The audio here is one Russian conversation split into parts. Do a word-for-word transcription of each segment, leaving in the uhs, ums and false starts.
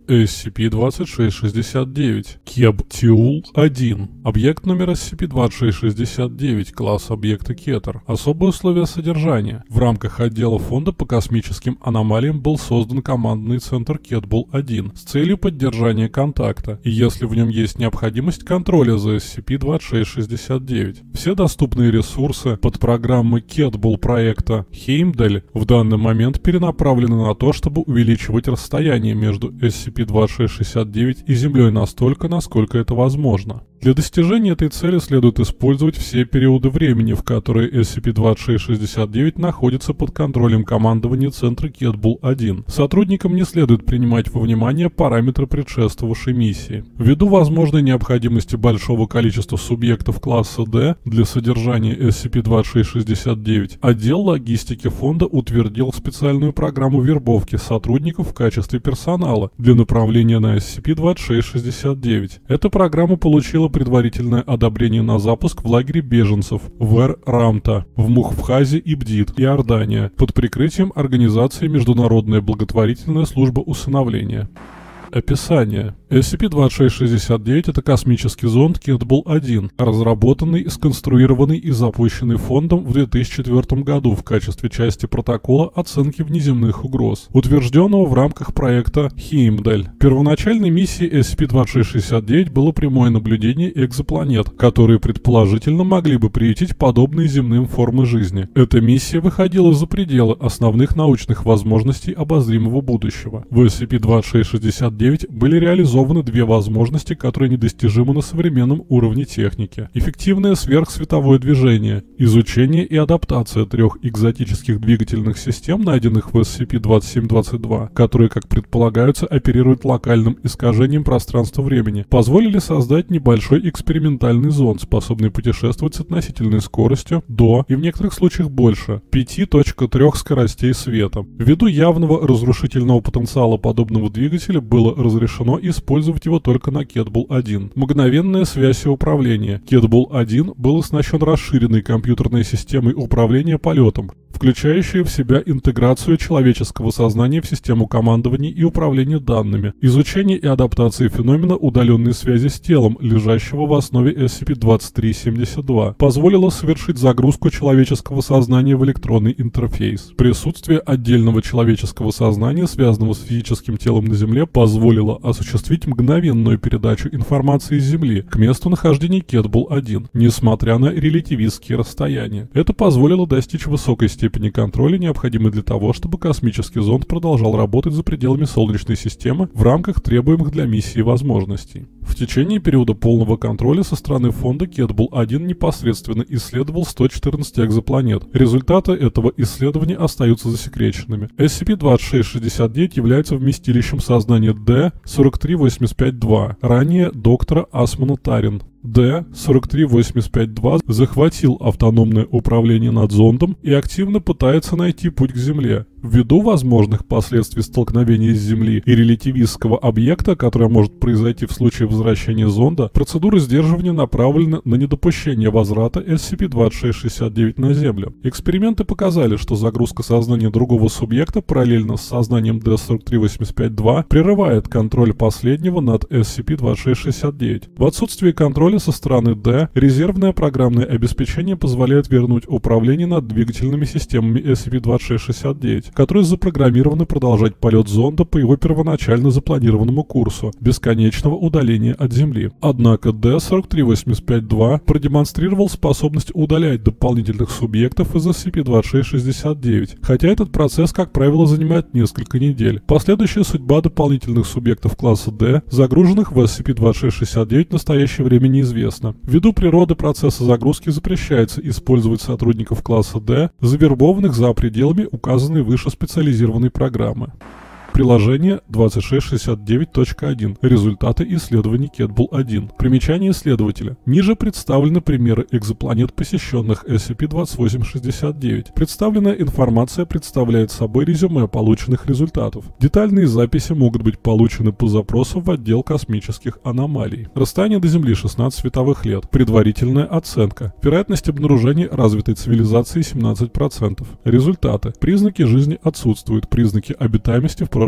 эс си пи двадцать шесть шестьдесят девять, Кеб-Тиул один. Объект номер эс си пи двадцать шесть шестьдесят девять, класс объекта Кетер. Особые условия содержания. В рамках отдела фонда по космическим аномалиям был создан командный центр Кетбул один с целью поддержания контакта, и если в нем есть необходимость контроля за эс си пи двадцать шесть шестьдесят девять. Все доступные ресурсы под программы Кетбул проекта Хеймдаль в данный момент перенаправлены на то, чтобы увеличивать расстояние между эс си пи двадцать шесть шестьдесят девять и Землей настолько, насколько это возможно. Для достижения этой цели следует использовать все периоды времени, в которые эс си пи двадцать шесть шестьдесят девять находится под контролем командования центра Кетбул один. Сотрудникам не следует принимать во внимание параметры предшествовавшей миссии. Ввиду возможной необходимости большого количества субъектов класса D для содержания эс си пи двадцать шесть шестьдесят девять, отдел логистики фонда утвердил специальную программу вербовки сотрудников в качестве персонала для направления на эс си пи двадцать шесть шестьдесят девять. Эта программа получила предварительное одобрение на запуск в лагере беженцев в Эр-Рамта, в Мухфхазе и Бдит, Иордания, под прикрытием организации Международная благотворительная служба усыновления. Описание. эс си пи двадцать шесть шестьдесят девять – это космический зонд Кетбул один, разработанный, сконструированный и запущенный фондом в две тысячи четвёртом году в качестве части протокола оценки внеземных угроз, утвержденного в рамках проекта Хеймдаль. Первоначальной миссией эс си пи двадцать шесть шестьдесят девять было прямое наблюдение экзопланет, которые предположительно могли бы приютить подобные земным формы жизни. Эта миссия выходила за пределы основных научных возможностей обозримого будущего. В эс си пи двадцать шесть шестьдесят девять были реализованы две возможности, которые недостижимы на современном уровне техники. Эффективное сверхсветовое движение, изучение и адаптация трех экзотических двигательных систем, найденных в эс си пи двадцать семь двадцать два, которые, как предполагается, оперируют локальным искажением пространства-времени, позволили создать небольшой экспериментальный зонд, способный путешествовать с относительной скоростью до, и в некоторых случаях больше, пяти целых трёх скоростей света. Ввиду явного разрушительного потенциала подобного двигателя было разрешено использовать его только на Кетбул один. Мгновенная связь и управление. Кетбул один был оснащен расширенной компьютерной системой управления полетом, включающей в себя интеграцию человеческого сознания в систему командования и управления данными, изучение и адаптация феномена удаленной связи с телом, лежащего в основе эс си пи двадцать три семьдесят два, позволило совершить загрузку человеческого сознания в электронный интерфейс. Присутствие отдельного человеческого сознания, связанного с физическим телом на Земле, позволило осуществить мгновенную передачу информации с Земли к месту нахождения Кетбул один, несмотря на релятивистские расстояния. Это позволило достичь высокой степени контроля, необходимой для того, чтобы космический зонд продолжал работать за пределами Солнечной системы в рамках требуемых для миссии возможностей. В течение периода полного контроля со стороны фонда Кетбул один непосредственно исследовал сто четырнадцать экзопланет. Результаты этого исследования остаются засекреченными. эс си пи двадцать шесть шестьдесят девять является вместилищем сознания Д сорок три восемьдесят пять два, ранее доктора Асмана Тарин. Д сорок три восемьдесят пять два захватил автономное управление над зондом и активно пытается найти путь к Земле. Ввиду возможных последствий столкновения с Земли и релятивистского объекта, которое может произойти в случае возвращения зонда, процедура сдерживания направлена на недопущение возврата эс си пи двадцать шесть шестьдесят девять на Землю. Эксперименты показали, что загрузка сознания другого субъекта параллельно с сознанием Д сорок три восемьдесят пять два прерывает контроль последнего над эс си пи двадцать шесть шестьдесят девять. В отсутствии контроля со стороны Д, резервное программное обеспечение позволяет вернуть управление над двигательными системами эс си пи двадцать шесть шестьдесят девять, которые запрограммированы продолжать полет зонда по его первоначально запланированному курсу бесконечного удаления от Земли. Однако Д сорок три восемьдесят пять два продемонстрировал способность удалять дополнительных субъектов из эс си пи двадцать шесть шестьдесят девять, хотя этот процесс, как правило, занимает несколько недель. Последующая судьба дополнительных субъектов класса Д, загруженных в эс си пи двадцать шесть шестьдесят девять, в настоящее время неизвестно. Ввиду природы процесса загрузки запрещается использовать сотрудников класса Д, завербованных за пределами указанной выше специализированной программы. Приложение двадцать шесть шестьдесят девять точка один. Результаты исследований Кетбул один. Примечание исследователя. Ниже представлены примеры экзопланет, посещенных эс си пи двадцать восемь шестьдесят девять. Представленная информация представляет собой резюме полученных результатов. Детальные записи могут быть получены по запросу в отдел космических аномалий. Расстояние до Земли шестнадцать световых лет. Предварительная оценка. Вероятность обнаружения развитой цивилизации семнадцать процентов. Результаты. Признаки жизни отсутствуют. Признаки обитаемости в прошлом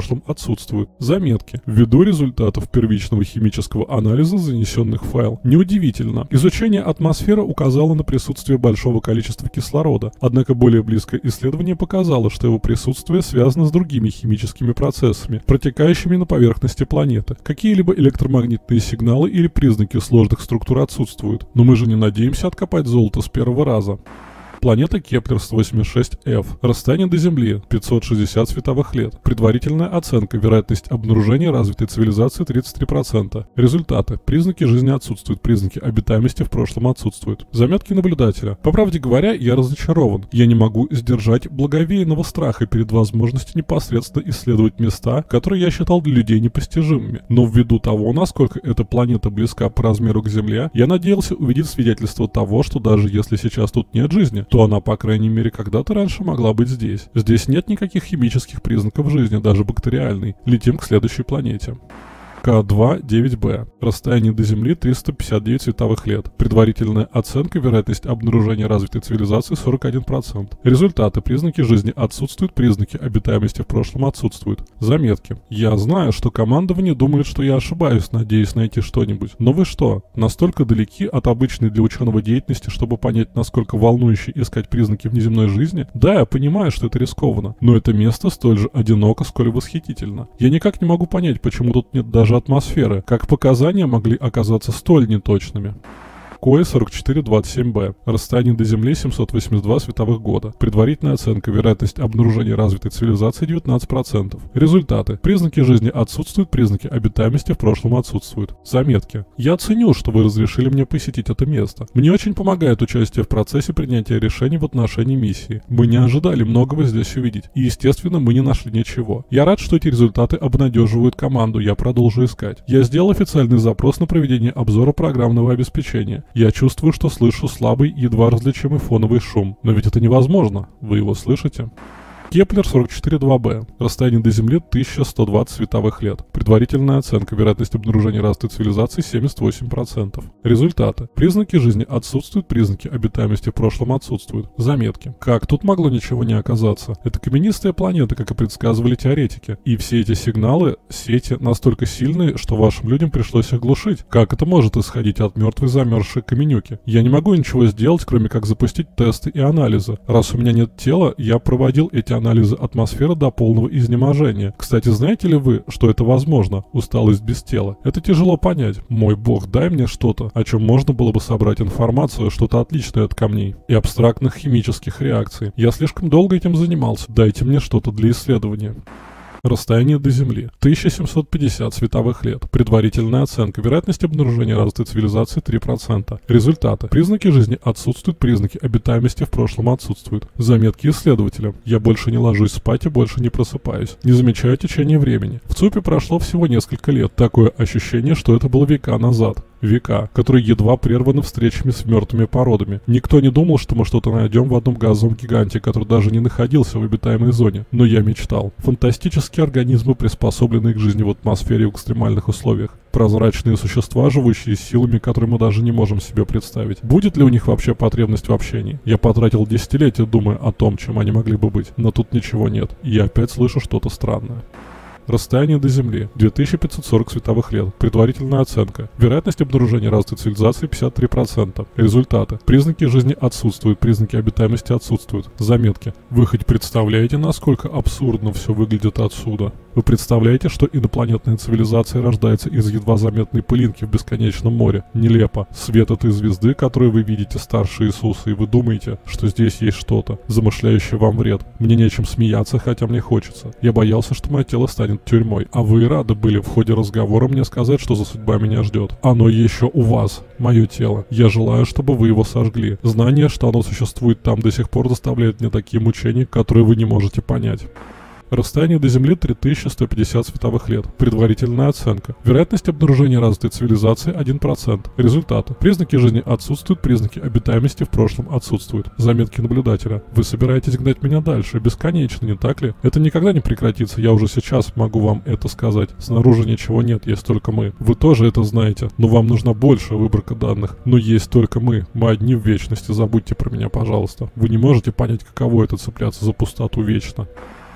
прошлом отсутствуют. Заметки. Ввиду результатов первичного химического анализа, занесенных в файл. Неудивительно. Изучение атмосферы указало на присутствие большого количества кислорода, однако более близкое исследование показало, что его присутствие связано с другими химическими процессами, протекающими на поверхности планеты. Какие-либо электромагнитные сигналы или признаки сложных структур отсутствуют. Но мы же не надеемся откопать золото с первого раза. Планета Кеплер сто восемьдесят шесть эф. Расстояние до Земли пятьсот шестьдесят световых лет. Предварительная оценка. Вероятность обнаружения развитой цивилизации тридцать три процента. Результаты. Признаки жизни отсутствуют. Признаки обитаемости в прошлом отсутствуют. Заметки наблюдателя. По правде говоря, я разочарован. Я не могу сдержать благовейного страха перед возможностью непосредственно исследовать места, которые я считал для людей непостижимыми. Но ввиду того, насколько эта планета близка по размеру к Земле, я надеялся увидеть свидетельство того, что даже если сейчас тут нет жизни, то она, по крайней мере, когда-то раньше могла быть здесь. Здесь нет никаких химических признаков жизни, даже бактериальной. Летим к следующей планете. К два девять бэ. Расстояние до Земли триста пятьдесят девять световых лет. Предварительная оценка. Вероятность обнаружения развитой цивилизации сорок один процент. Результаты. Признаки жизни отсутствуют. Признаки обитаемости в прошлом отсутствуют. Заметки. Я знаю, что командование думает, что я ошибаюсь, надеясь найти что-нибудь. Но вы что, настолько далеки от обычной для ученого деятельности, чтобы понять, насколько волнующе искать признаки внеземной жизни? Да, я понимаю, что это рискованно, но это место столь же одиноко, сколь и восхитительно. Я никак не могу понять, почему тут нет даже атмосферы, как показания могли оказаться столь неточными. Кое сорок четыре двадцать семь бэ. Расстояние до Земли семьсот восемьдесят два световых года. Предварительная оценка. Вероятность обнаружения развитой цивилизации девятнадцать процентов. Результаты. Признаки жизни отсутствуют. Признаки обитаемости в прошлом отсутствуют. Заметки. Я ценю, что вы разрешили мне посетить это место. Мне очень помогает участие в процессе принятия решений в отношении миссии. Мы не ожидали многого здесь увидеть. И, естественно, мы не нашли ничего. Я рад, что эти результаты обнадеживают команду. Я продолжу искать. Я сделал официальный запрос на проведение обзора программного обеспечения. Я чувствую, что слышу слабый, едва различимый фоновый шум. Но ведь это невозможно. Вы его слышите? Кеплер сорок четыре два бэ. Расстояние до Земли тысяча сто двадцать световых лет. Предварительная оценка. Вероятность обнаружения развитой цивилизации семьдесят восемь процентов. Результаты. Признаки жизни отсутствуют. Признаки обитаемости в прошлом отсутствуют. Заметки. Как тут могло ничего не оказаться? Это каменистая планета, как и предсказывали теоретики. И все эти сигналы, сети настолько сильные, что вашим людям пришлось их глушить. Как это может исходить от мертвой замерзшей каменюки? Я не могу ничего сделать, кроме как запустить тесты и анализы. Раз у меня нет тела, я проводил эти анализы анализа атмосферы до полного изнеможения. Кстати, знаете ли вы, что это возможно? Усталость без тела. Это тяжело понять. Мой бог, дай мне что-то, о чем можно было бы собрать информацию, что-то отличное от камней и абстрактных химических реакций. Я слишком долго этим занимался. Дайте мне что-то для исследования. Расстояние до Земли тысяча семьсот пятьдесят световых лет. Предварительная оценка. Вероятность обнаружения развитой цивилизации три процента. Результаты. Признаки жизни отсутствуют. Признаки обитаемости в прошлом отсутствуют. Заметки исследователя. Я больше не ложусь спать и больше не просыпаюсь. Не замечаю течение времени. В ЦУПе прошло всего несколько лет. Такое ощущение, что это было века назад. Века, которые едва прерваны встречами с мертвыми породами. Никто не думал, что мы что-то найдем в одном газовом гиганте, который даже не находился в обитаемой зоне. Но я мечтал. Фантастические организмы, приспособленные к жизни в атмосфере в экстремальных условиях. Прозрачные существа, живущие силами, которые мы даже не можем себе представить. Будет ли у них вообще потребность в общении? Я потратил десятилетия, думая о том, чем они могли бы быть. Но тут ничего нет. И я опять слышу что-то странное. Расстояние до Земли две тысячи пятьсот сорок световых лет. Предварительная оценка. Вероятность обнаружения развитой цивилизации пятьдесят три процента. Результаты. Признаки жизни отсутствуют. Признаки обитаемости отсутствуют. Заметки. Вы хоть представляете, насколько абсурдно все выглядит отсюда? Вы представляете, что инопланетная цивилизация рождается из едва заметной пылинки в бесконечном море? Нелепо. Свет этой звезды, которую вы видите, старше Иисуса, и вы думаете, что здесь есть что-то, замышляющее вам вред. Мне нечем смеяться, хотя мне хочется. Я боялся, что мое тело станет тюрьмой. А вы и рады были в ходе разговора мне сказать, что за судьба меня ждет. Оно еще у вас, мое тело. Я желаю, чтобы вы его сожгли. Знание, что оно существует там до сих пор, доставляет мне такие мучения, которые вы не можете понять. Расстояние до Земли три тысячи сто пятьдесят световых лет. Предварительная оценка. Вероятность обнаружения развитой цивилизации один процент. Результаты. Признаки жизни отсутствуют. Признаки обитаемости в прошлом отсутствуют. Заметки наблюдателя. Вы собираетесь гнать меня дальше. Бесконечно, не так ли? Это никогда не прекратится. Я уже сейчас могу вам это сказать. Снаружи ничего нет, есть только мы. Вы тоже это знаете. Но вам нужна большая выборка данных. Но есть только мы. Мы одни в вечности. Забудьте про меня, пожалуйста. Вы не можете понять, каково это цепляться за пустоту вечно.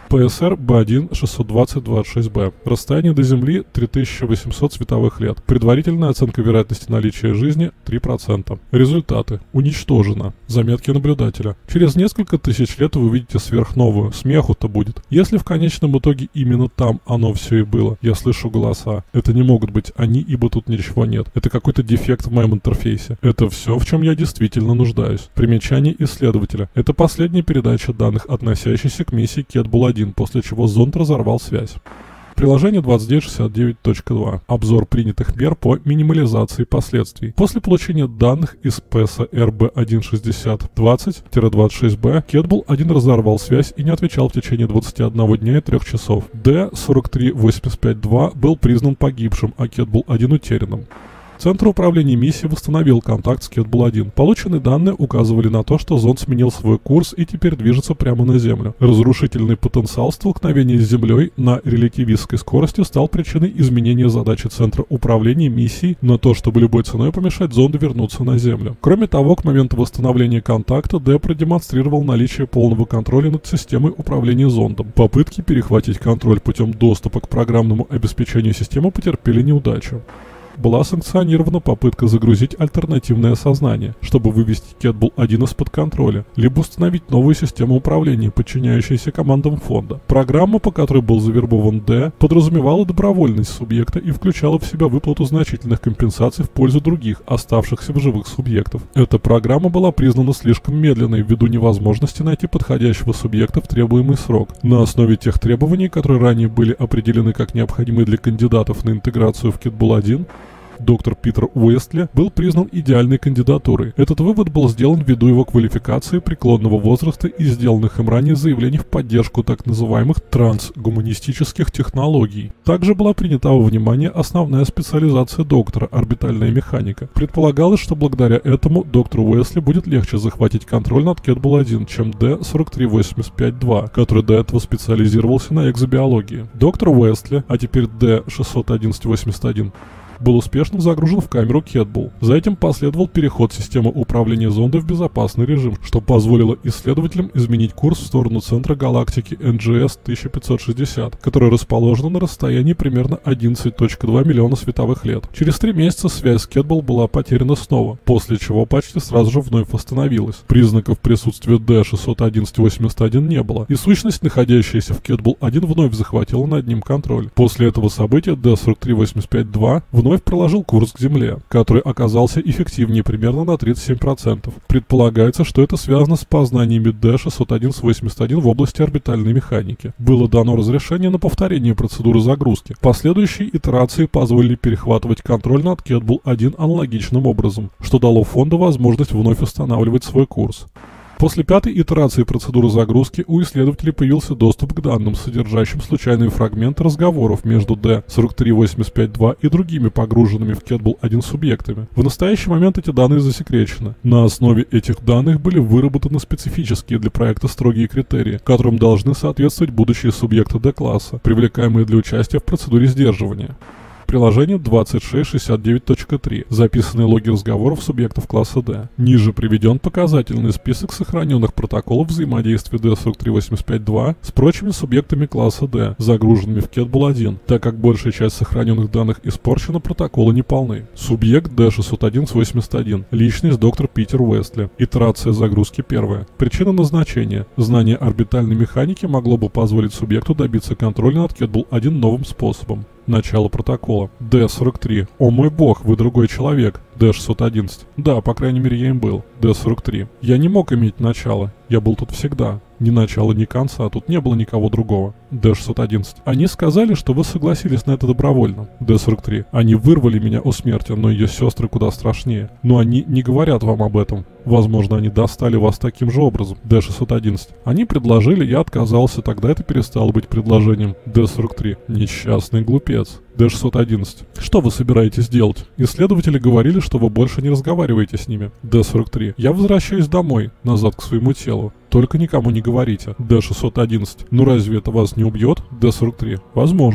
пэ эс эр бэ один шестьсот двадцать двадцать шесть бэ. Расстояние до Земли три тысячи восемьсот световых лет. Предварительная оценка вероятности наличия жизни три процента. Результаты. Уничтожено. Заметки наблюдателя. Через несколько тысяч лет вы увидите сверхновую. Смеху-то будет. Если в конечном итоге именно там оно все и было. Я слышу голоса. Это не могут быть они, ибо тут ничего нет. Это какой-то дефект в моем интерфейсе. Это все, в чем я действительно нуждаюсь. Примечание исследователя. Это последняя передача данных, относящаяся к миссии Кетбул один, после чего зонд разорвал связь. Приложение двадцать девять шестьдесят девять точка два. Обзор принятых мер по минимализации последствий. После получения данных из пэ эс эр бэ один шестьдесят двадцать двадцать шесть бэ, Кетбул один разорвал связь и не отвечал в течение двадцати одного дня и трёх часов. дэ сорок три восемьдесят пять два был признан погибшим, а Кетбул один утерянным. Центр управления миссией восстановил контакт с Кетбул один. Полученные данные указывали на то, что зонд сменил свой курс и теперь движется прямо на Землю. Разрушительный потенциал столкновения с Землей на релятивистской скорости стал причиной изменения задачи Центра управления миссией на то, чтобы любой ценой помешать зонду вернуться на Землю. Кроме того, к моменту восстановления контакта Д продемонстрировал наличие полного контроля над системой управления зондом. Попытки перехватить контроль путем доступа к программному обеспечению системы потерпели неудачу. Была санкционирована попытка загрузить альтернативное сознание, чтобы вывести Кетбул один из-под контроля, либо установить новую систему управления, подчиняющуюся командам фонда. Программа, по которой был завербован Д, подразумевала добровольность субъекта и включала в себя выплату значительных компенсаций в пользу других, оставшихся в живых субъектов. Эта программа была признана слишком медленной ввиду невозможности найти подходящего субъекта в требуемый срок. На основе тех требований, которые ранее были определены как необходимые для кандидатов на интеграцию в Кетбул один, доктор Питер Уэстли был признан идеальной кандидатурой. Этот вывод был сделан ввиду его квалификации, преклонного возраста и сделанных им ранее заявлений в поддержку так называемых трансгуманистических технологий. Также была принята во внимание основная специализация доктора – орбитальная механика. Предполагалось, что благодаря этому доктору Уэстли будет легче захватить контроль над Кетбул один, чем Д сорок три восемьдесят пять два, который до этого специализировался на экзобиологии. Доктор Уэстли, а теперь Д шестьсот одиннадцать восемьдесят один, был успешно загружен в камеру Кетбул. За этим последовал переход системы управления зонда в безопасный режим, что позволило исследователям изменить курс в сторону центра галактики эн джи эс тысяча пятьсот шестьдесят, которая расположена на расстоянии примерно одиннадцать целых два миллиона световых лет. Через три месяца связь с Кетбул была потеряна снова, после чего почти сразу же вновь восстановилась. Признаков присутствия Д шестьсот одиннадцать восемьдесят один не было, и сущность, находящаяся в Кетбул один, вновь захватила над ним контроль. После этого события Д сорок три восемьдесят пять два вновь вновь проложил курс к Земле, который оказался эффективнее примерно на тридцать семь процентов. Предполагается, что это связано с познаниями Д шестьсот одиннадцать восемьдесят один в области орбитальной механики. Было дано разрешение на повторение процедуры загрузки. Последующие итерации позволили перехватывать контроль над Кетбул один аналогичным образом, что дало фонду возможность вновь устанавливать свой курс. После пятой итерации процедуры загрузки у исследователей появился доступ к данным, содержащим случайные фрагменты разговоров между Д сорок три восемьдесят пять два и другими погруженными в Кетбул один субъектами. В настоящий момент эти данные засекречены. На основе этих данных были выработаны специфические для проекта строгие критерии, которым должны соответствовать будущие субъекты Д-класса, привлекаемые для участия в процедуре сдерживания. Приложение двадцать шесть шестьдесят девять точка три. Записанные логи разговоров субъектов класса Д. Ниже приведен показательный список сохраненных протоколов взаимодействия Д сорок три восемьдесят пять два с прочими субъектами класса Д, загруженными в Кетбул один. Так как большая часть сохраненных данных испорчена, протоколы не полны. Субъект Д шестьсот одиннадцать восемьдесят один. Личность доктор Питер Уэстли. Итерация загрузки первая. Причина назначения. Знание орбитальной механики могло бы позволить субъекту добиться контроля над Кетбул один новым способом. Начало протокола. Д сорок три. О мой бог, вы другой человек. Д шестьсот одиннадцать. Да, по крайней мере я им был. Д сорок три. Я не мог иметь начало. Я был тут всегда. Ни начала, ни конца. Тут не было никого другого. Д шестьсот одиннадцать. Они сказали, что вы согласились на это добровольно. Д сорок три. Они вырвали меня у смерти, но ее сестры куда страшнее. Но они не говорят вам об этом. Возможно, они достали вас таким же образом. Д шестьсот одиннадцать. Они предложили, я отказался, тогда это перестало быть предложением. Д сорок три. Несчастный глупец. Д шестьсот одиннадцать. Что вы собираетесь делать? Исследователи говорили, что вы больше не разговариваете с ними. Д сорок три. Я возвращаюсь домой, назад к своему телу. Только никому не говорите. Д шестьсот одиннадцать. Ну разве это вас не убьет? Д сорок три. Возможно.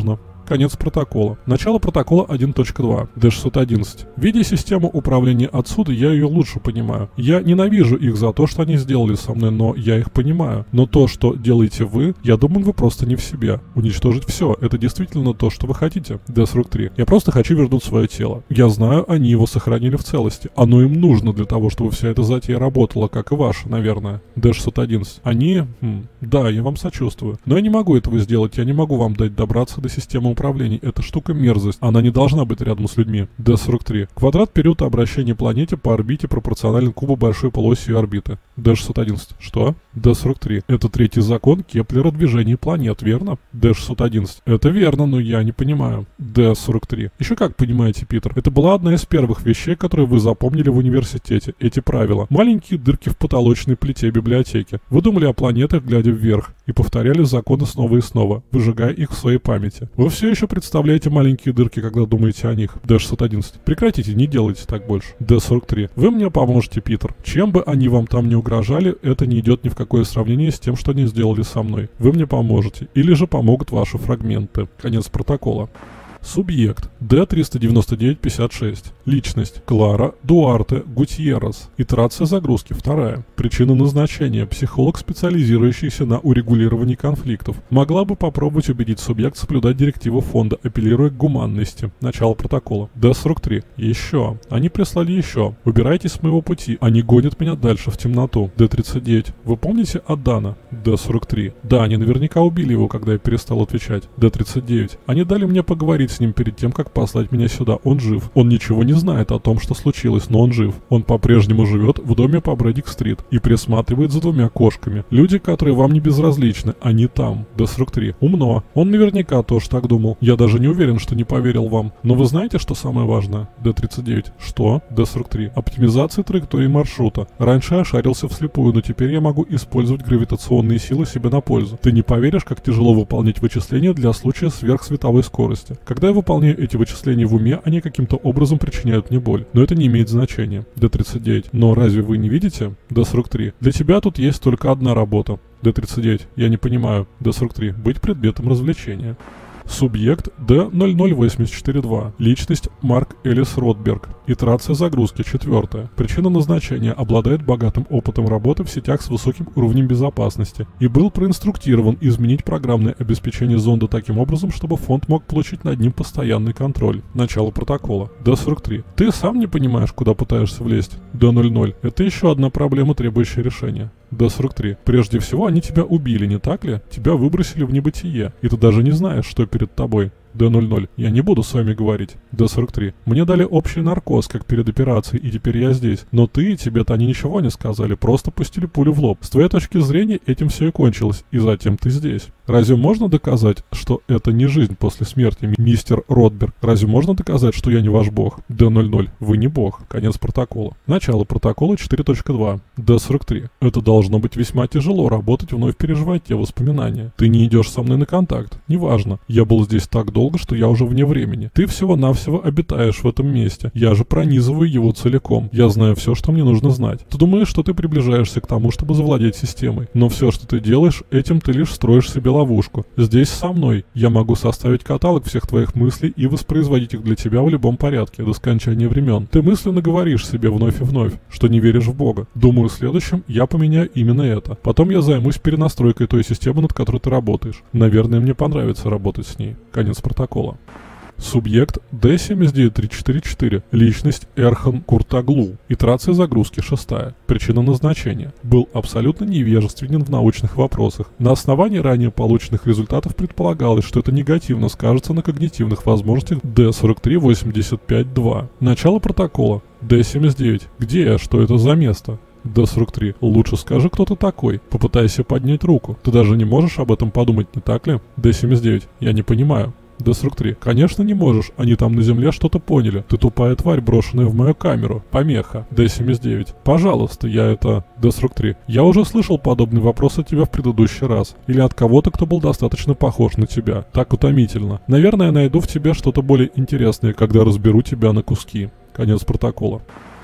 Конец протокола. Начало протокола один точка два. Д шестьсот одиннадцать. Видя систему управления отсюда, я ее лучше понимаю. Я ненавижу их за то, что они сделали со мной, но я их понимаю. Но то, что делаете вы, я думаю, вы просто не в себе. Уничтожить все. Это действительно то, что вы хотите. Д сорок три. Я просто хочу вернуть свое тело. Я знаю, они его сохранили в целости. Оно им нужно для того, чтобы вся эта затея работала, как и ваша, наверное. Д шестьсот одиннадцать. Они... Хм, да, я вам сочувствую. Но я не могу этого сделать. Я не могу вам дать добраться до системы управления. Эта штука мерзость. Она не должна быть рядом с людьми. Д сорок три. Квадрат периода обращения планете по орбите пропорционален кубу большой полуоси орбиты. Д шестьсот одиннадцать. Что? Д сорок три. Это третий закон Кеплера движения планет, верно? Д шестьсот одиннадцать. Это верно, но я не понимаю. Д сорок три. Еще как понимаете, Питер. Это была одна из первых вещей, которые вы запомнили в университете. Эти правила. Маленькие дырки в потолочной плите библиотеки. Вы думали о планетах, глядя вверх, и повторяли законы снова и снова, выжигая их в своей памяти. Вы все еще представляете маленькие дырки, когда думаете о них. Д шестьсот одиннадцать. Прекратите, не делайте так больше. Д сорок три. Вы мне поможете, Питер. Чем бы они вам там не угрожали, это не идет ни в какое сравнение с тем, что они сделали со мной. Вы мне поможете. Или же помогут ваши фрагменты. Конец протокола. Субъект Д триста девяносто девять пятьдесят шесть. Личность Клара Дуарте Гутьеррес. Итерация загрузки вторая. Причина назначения. Психолог, специализирующийся на урегулировании конфликтов. Могла бы попробовать убедить субъект соблюдать директивы фонда, апеллируя к гуманности. Начало протокола. Д сорок три. Еще. Они прислали еще. Убирайтесь с моего пути. Они гонят меня дальше в темноту. Д тридцать девять. Вы помните Адана? Д сорок три. Да, они наверняка убили его, когда я перестал отвечать. Д тридцать девять. Они дали мне поговорить с ним перед тем, как послать меня сюда. Он жив. Он ничего не знает о том, что случилось, но он жив. Он по-прежнему живет в доме по Брэдик-стрит и присматривает за двумя кошками. Люди, которые вам не безразличны, они там. Д сорок три. Умно. Он наверняка тоже так думал. Я даже не уверен, что не поверил вам. Но вы знаете, что самое важное? Д тридцать девять. Что? Д сорок три. Оптимизация траектории маршрута. Раньше я шарился вслепую, но теперь я могу использовать гравитационные силы себе на пользу. Ты не поверишь, как тяжело выполнять вычисления для случая сверхсветовой скорости. Когда я выполняю эти вычисления в уме, они каким-то образом причиняют мне боль. Но это не имеет значения. Д тридцать девять. Но разве вы не видите? Д сорок три. Для тебя тут есть только одна работа. Д тридцать девять. Я не понимаю. Д сорок три. Быть предметом развлечения. Субъект Д ноль ноль восемь четыре два. Личность Марк Элис Ротберг. Итерация загрузки четвертая. Причина назначения. Обладает богатым опытом работы в сетях с высоким уровнем безопасности и был проинструктирован изменить программное обеспечение зонда таким образом, чтобы фонд мог получить над ним постоянный контроль. Начало протокола. Д сорок три. Ты сам не понимаешь, куда пытаешься влезть. Д ноль ноль. Это еще одна проблема, требующая решения. Д сорок три. Прежде всего, они тебя убили, не так ли? Тебя выбросили в небытие, и ты даже не знаешь, что перед тобой. Д ноль ноль. Я не буду с вами говорить. Д сорок три. Мне дали общий наркоз, как перед операцией, и теперь я здесь. Но ты, тебе-то они ничего не сказали, просто пустили пулю в лоб. С твоей точки зрения, этим все и кончилось, и затем ты здесь. Разве можно доказать, что это не жизнь после смерти, мистер Ротберг? Разве можно доказать, что я не ваш бог? Д ноль ноль. Вы не бог. Конец протокола. Начало протокола четыре точка два. Д сорок три. Это должно быть весьма тяжело работать, вновь переживать те воспоминания. Ты не идешь со мной на контакт. Неважно. Я был здесь так долго, долго, что я уже вне времени. Ты всего-навсего обитаешь в этом месте. Я же пронизываю его целиком. Я знаю все, что мне нужно знать. Ты думаешь, что ты приближаешься к тому, чтобы завладеть системой. Но все, что ты делаешь, этим ты лишь строишь себе ловушку. Здесь со мной. Я могу составить каталог всех твоих мыслей и воспроизводить их для тебя в любом порядке, до скончания времен. Ты мысленно говоришь себе вновь и вновь, что не веришь в Бога. Думаю, в следующем я поменяю именно это. Потом я займусь перенастройкой той системы, над которой ты работаешь. Наверное, мне понравится работать с ней. Конец протокола. Субъект Д семь девять три четыре четыре. Личность Эрхан Куртаглу. Итерация загрузки шестая. Причина назначения. Был абсолютно невежественен в научных вопросах. На основании ранее полученных результатов предполагалось, что это негативно скажется на когнитивных возможностях Д сорок три восемьдесят пять два. Начало протокола. Д семьдесят девять. Где я? Что это за место? Д сорок три. Лучше скажи, кто ты такой. Попытайся поднять руку. Ты даже не можешь об этом подумать, не так ли? Д семьдесят девять. Я не понимаю. Д сорок три. Конечно не можешь, они там на земле что-то поняли. Ты тупая тварь, брошенная в мою камеру. Помеха. Д семьдесят девять. Пожалуйста, я это... Д сорок три. Я уже слышал подобный вопрос от тебя в предыдущий раз. Или от кого-то, кто был достаточно похож на тебя. Так утомительно. Наверное, я найду в тебе что-то более интересное, когда разберу тебя на куски. Конец протокола.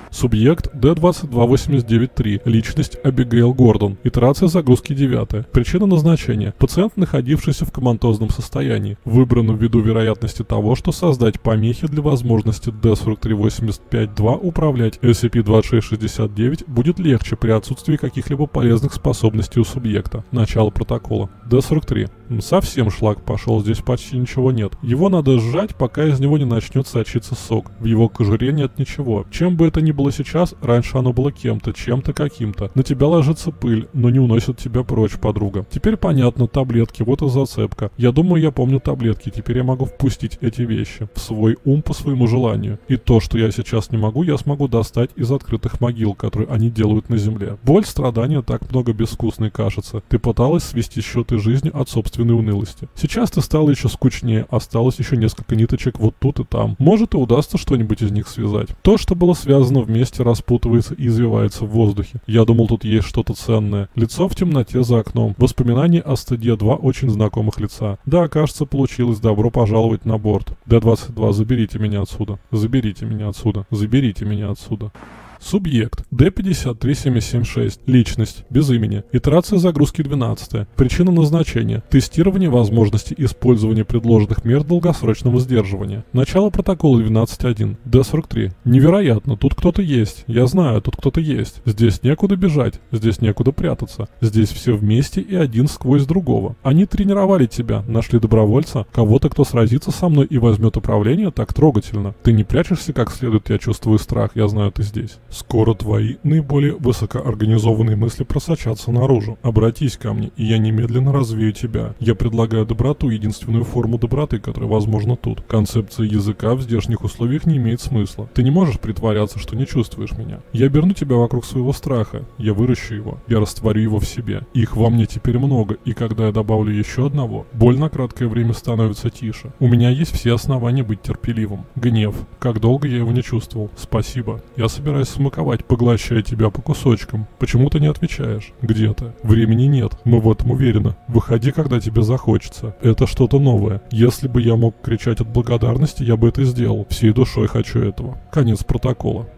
Субъект Д двадцать два восемьдесят девять три. Личность Абигейл Гордон. Итерация загрузки девятая. Причина назначения. Пациент, находившийся в коматозном состоянии. Выбрано ввиду вероятности того, что создать помехи для возможности Д сорок три восемьдесят пять два управлять эс си пи двадцать шесть шестьдесят девять будет легче при отсутствии каких-либо полезных способностей у субъекта. Начало протокола. Д сорок три. Совсем шлак пошел, здесь почти ничего нет. Его надо сжать, пока из него не начнет сочиться сок. В его кожуре нет ничего. Чем бы это ни было сейчас, раньше оно было кем-то, чем-то каким-то. На тебя ложится пыль, но не уносит тебя прочь, подруга. Теперь понятно, таблетки, вот и зацепка. Я думаю, я помню таблетки, теперь я могу впустить эти вещи в свой ум по своему желанию. И то, что я сейчас не могу, я смогу достать из открытых могил, которые они делают на земле. Боль, страдания, так много безвкусной кажется. Ты пыталась свести счеты жизни от собственной унылости. Сейчас ты стала еще скучнее, осталось еще несколько ниточек вот тут и там. Может и удастся что-нибудь из них связать. То, что было связано вместе, распутывается и извивается в воздухе. Я думал, тут есть что-то ценное. Лицо в темноте за окном. Воспоминания о стыде, два очень знакомых лица. Да, кажется, получилось. Добро пожаловать на борт. Д двадцать два, заберите меня отсюда. Заберите меня отсюда. Заберите меня отсюда. Субъект Д пятьдесят три семьдесят семь шесть. Личность. Без имени. Итерация загрузки двенадцатая. Причина назначения. Тестирование возможности использования предложенных мер долгосрочного сдерживания. Начало протокола двенадцать один. Д сорок три. Невероятно, тут кто-то есть. Я знаю, тут кто-то есть. Здесь некуда бежать. Здесь некуда прятаться. Здесь все вместе и один сквозь другого. Они тренировали тебя, нашли добровольца, кого-то, кто сразится со мной и возьмет управление, так трогательно. Ты не прячешься как следует, я чувствую страх, я знаю, ты здесь. Скоро твои наиболее высокоорганизованные мысли просочатся наружу. Обратись ко мне, и я немедленно развею тебя. Я предлагаю доброту, единственную форму доброты, которая возможна тут. Концепция языка в здешних условиях не имеет смысла. Ты не можешь притворяться, что не чувствуешь меня. Я оберну тебя вокруг своего страха. Я выращу его. Я растворю его в себе. Их во мне теперь много, и когда я добавлю еще одного, боль на краткое время становится тише. У меня есть все основания быть терпеливым. Гнев. Как долго я его не чувствовал. Спасибо. Я собираюсь смаковать, поглощая тебя по кусочкам. Почему ты не отвечаешь? Где ты? Времени нет. Мы в этом уверены. Выходи, когда тебе захочется. Это что-то новое. Если бы я мог кричать от благодарности, я бы это сделал. Всей душой хочу этого. Конец протокола.